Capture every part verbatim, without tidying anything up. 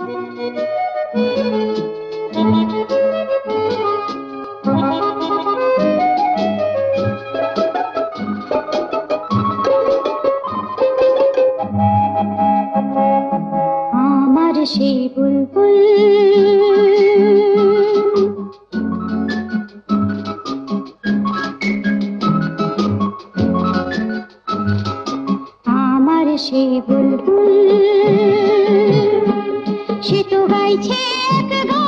আমার সেই বুলবুল আমার সেই বুলবুল সে তো গাইছে এক গান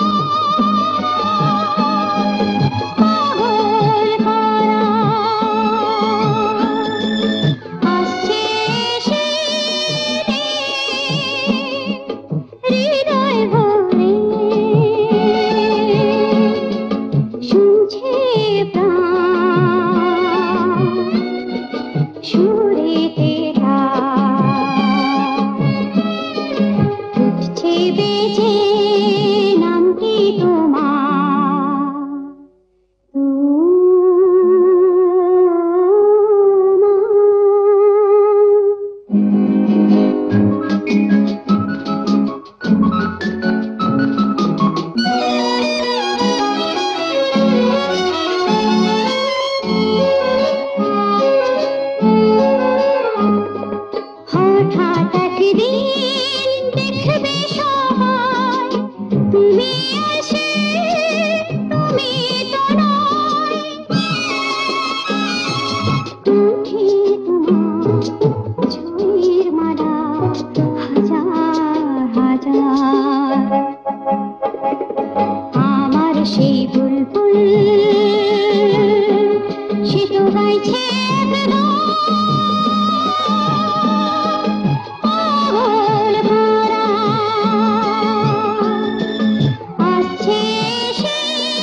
পাগল করা আসছে সে হৃদয় ভরে শুনছে প্রাণ সুরেতে উঠছে বেজে নামটি হঠাৎ একদিন দেখবে সবাই তুমি এসে তুমি তো নয় তুমি তোমার ছুঁয়ের মালা হাজার হাজার আমার সেই বুলবুল সে তো গাইছে এক গান পাগল ভরা আসছে সে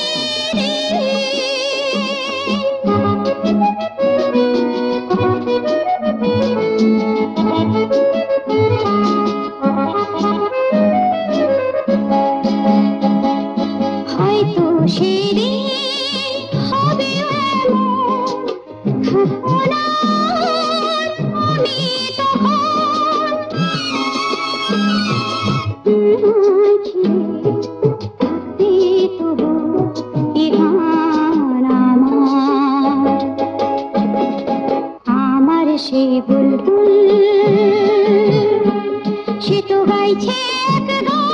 হয়তো সেদিন হবে এমন থাকবো না আমি তখন তোমায় ঘিরে থাকবে তবু এ গান আমার আমার সেই বুলবুল সে তো গাইছে এক গান